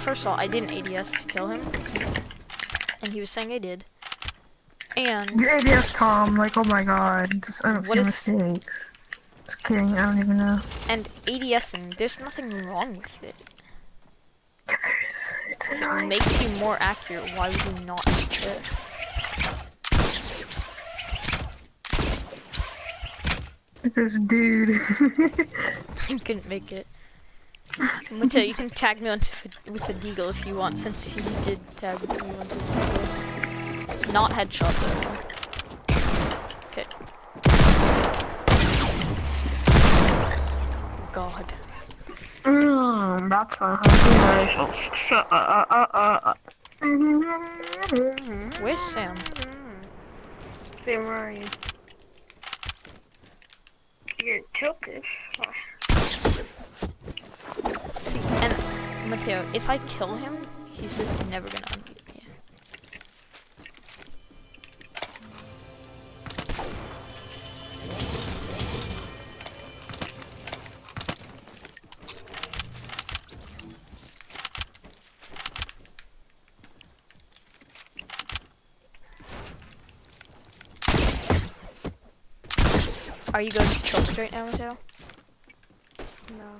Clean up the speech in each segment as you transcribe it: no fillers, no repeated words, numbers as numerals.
first of all, I didn't ADS to kill him, and he was saying I did. And your ADS, Tom. Like, oh my god, just I don't see mistakes. Just kidding. I don't even know. And ADSing, there's nothing wrong with it. It's If annoying. it makes you more accurate, why would you not do it? This dude. I couldn't make it. Mateo, you can tag me onto with a deagle if you want, since he did tag me onto a deagle. Not headshot though. Okay. God. That's not how Where's Sam? Sam, where are you? You're tilted. See, and Mateo, if I kill him, he's just never gonna unmute me. Are you going to tilt right now, Mateo? No.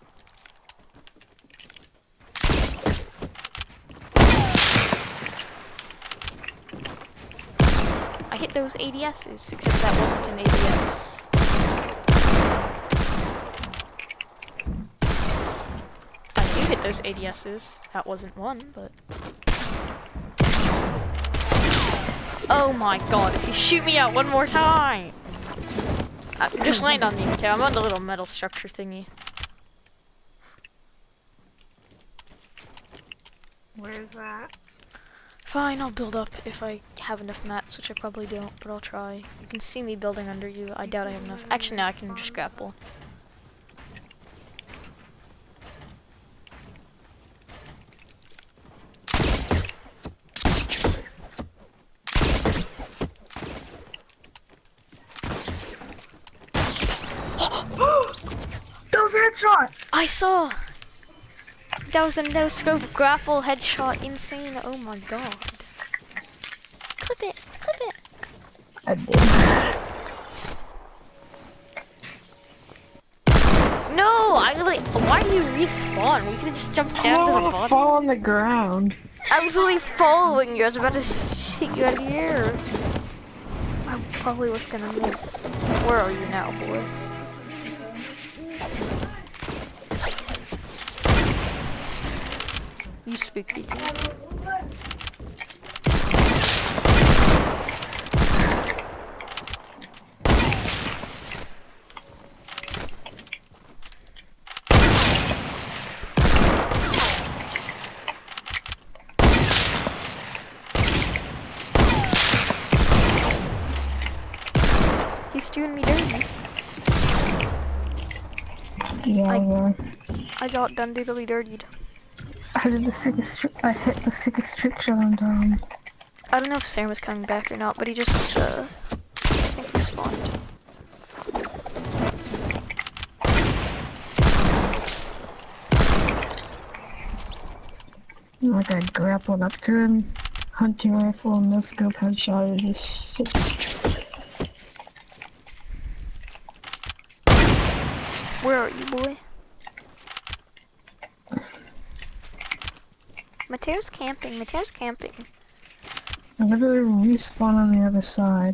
I hit those ADSs, except that wasn't an ADS. I do hit those ADSs. That wasn't one, but... Oh my god, if you shoot me out one more time! Just land on me, Mateo. I'm on the little metal structure thingy. Where's that? Fine, I'll build up if I have enough mats, which I probably don't, but I'll try. You can see me building under you. I doubt I have enough. Actually, now I can just grapple. Those headshots! I saw! That was a no-scope grapple headshot. Insane. Oh my god. Clip it. Clip it. I did. No! I really... Why do you respawn? We could just jump down to the bottom. Fall on the ground. I was really following you. I was about to shoot you out of the air. I probably was gonna miss. Where are you now, boy? You spooky thing. He's doing me dirty. Yeah, I got done doodly dirtied. I did the sickest I hit the sickest trick shot on Tom. I don't know if Sam was coming back or not, but he just, I think he spawned. Like I grappled up to him, hunting rifle, no scope headshot at his fist. Where are you, boy? Mateo's camping. Mateo's camping. I literally respawn on the other side.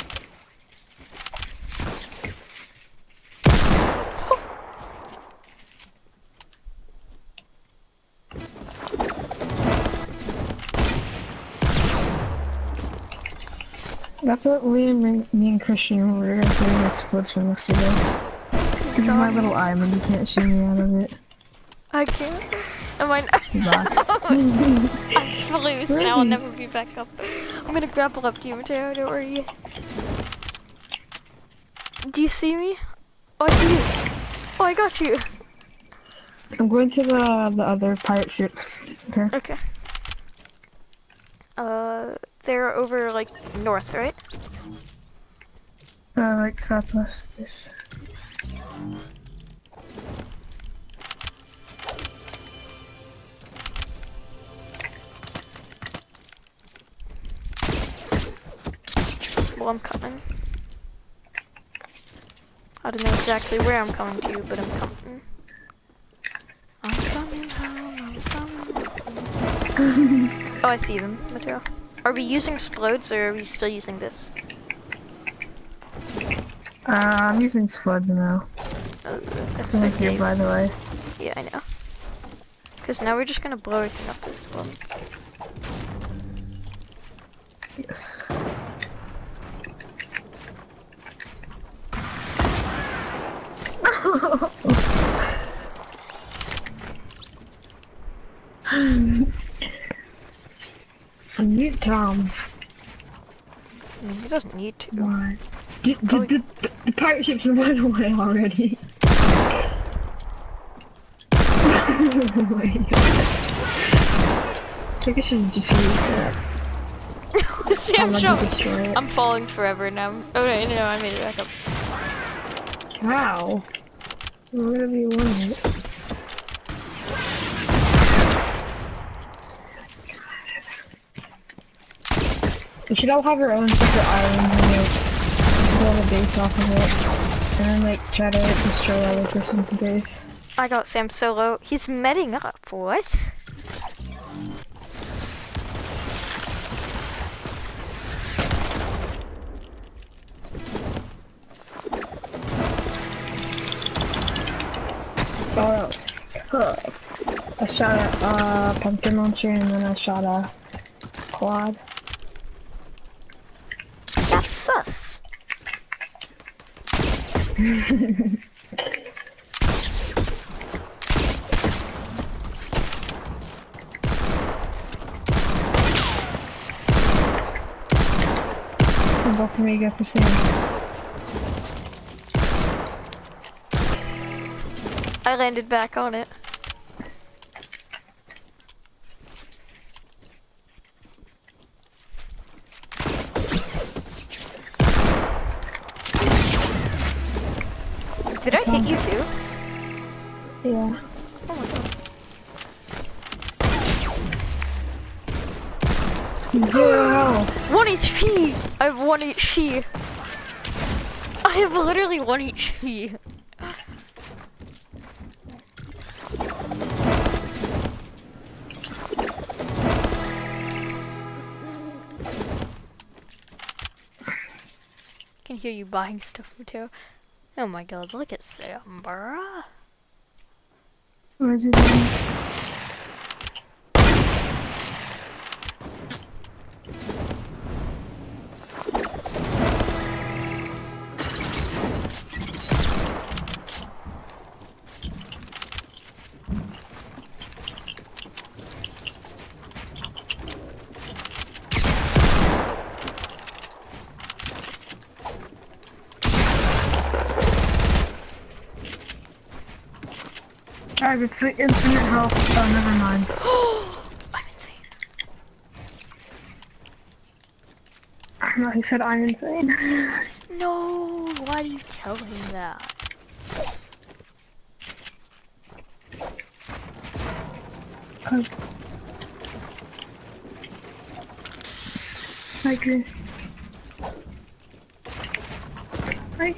That's what me and Christian were doing splits from yesterday. This is my little island, you can't shoot me out of it. I can't. Am I not? I'm fully loose now, I'll never be back up. I'm gonna grapple up to you, Mateo, don't worry. Do you see me? Oh, I see you. Oh, I got you. I'm going to the other pirate ships. Okay. Okay. They're over, like, north, right? Like southwest-ish. Well, I'm coming. I don't know exactly where I'm coming to, but I'm coming. I'm coming home, I'm coming home. Oh, I see them, Mateo. Are we using explodes or are we still using this? I'm using spuds now. Someone's here, by the way. Yeah, I know. Because now we're just gonna blow everything up this one. Yes. Mute Tom. He doesn't need to. Why? The pirate ships went away already. I think I should just use that. Sam, I'm falling forever now. Okay, no, I made it back up. Wow. Whatever you want. We should all have our own separate island and like build a base off of it. And then like try to destroy the other person's base. I got Sam solo. He's medding up. What? Oh, that was tough. I shot a pumpkin monster and then I shot a quad. That's sus. Both of me go for Sam. I landed back on it. Did I hit you too? Yeah. Oh my god. 0. 1 HP! I have 1 HP. I have literally 1 HP. I can hear you buying stuff, Mateo. Oh my god, look at Sam, bruh. Where's it? Alright, it's the infinite health. Oh, never mind. I'm insane. No, he said I'm insane. No, why do you tell him that? Cause I agree. Hi.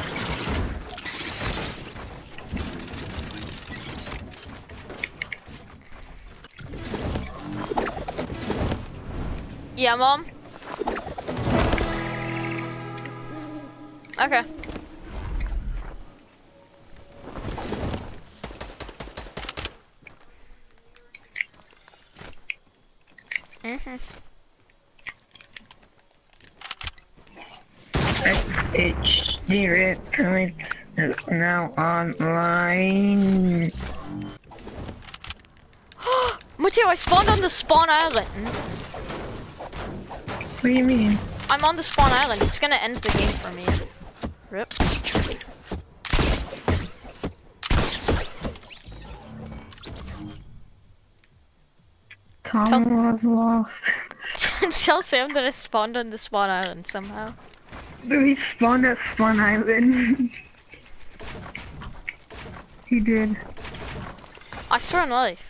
Yeah, Mom? Okay. XHD Red Comics is now online. Mateo, I spawned on the spawn island. What do you mean? I'm on the spawn island. It's gonna end the game for me. Rip. Tom was lost. Tell Sam that I spawned on the spawn island somehow. We spawned at Spawn Island. He did. I swear on life.